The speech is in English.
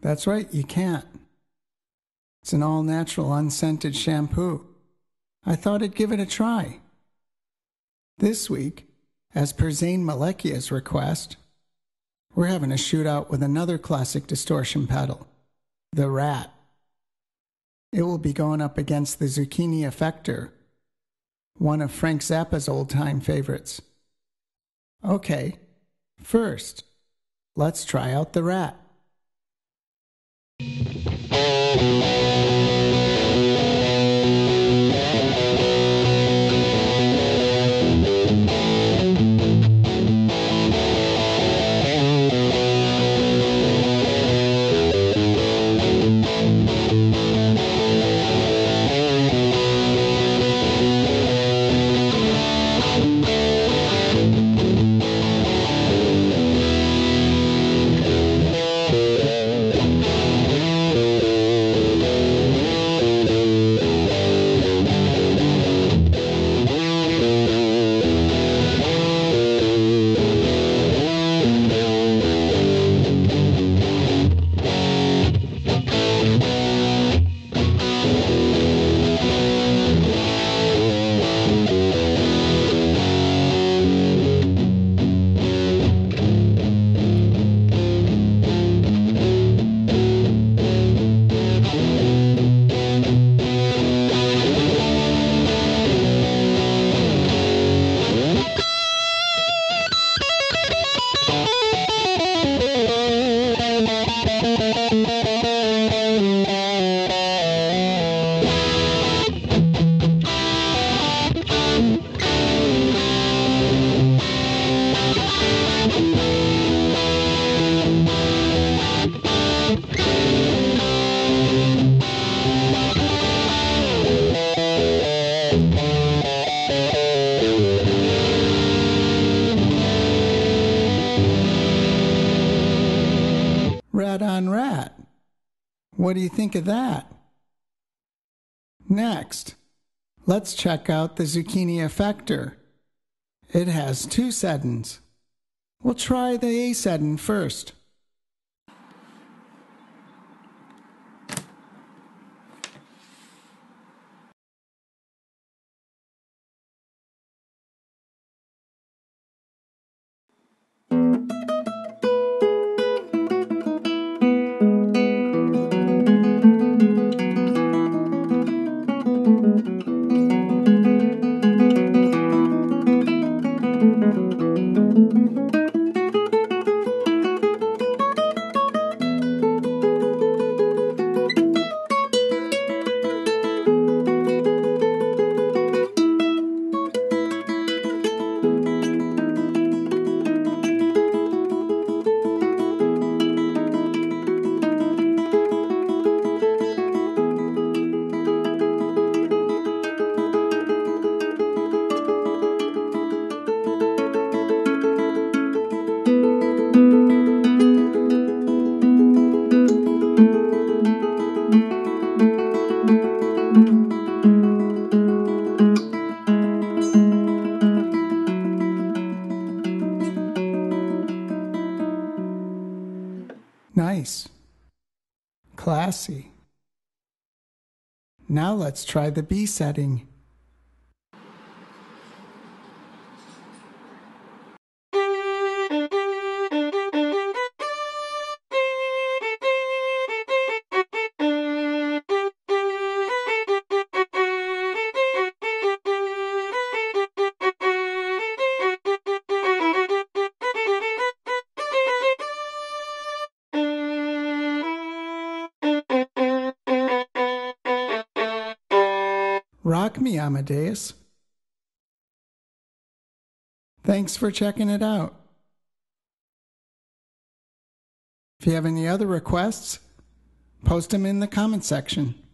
That's right, you can't. It's an all-natural, unscented shampoo. I thought I'd give it a try. This week, as per Zane Malekia's request, we're having a shootout with another classic distortion pedal, the Rat. It will be going up against the Zucchini Effector, one of Frank Zappa's old-time favorites. Okay, first, let's try out the Rat. Rat on Rat. What do you think of that? Next, let's check out the Zucchini Effector. It has two settings. We'll try the A setting first. Nice. Classy. Now let's try the B setting. Rock me, Amadeus. Thanks for checking it out. If you have any other requests, post them in the comment section.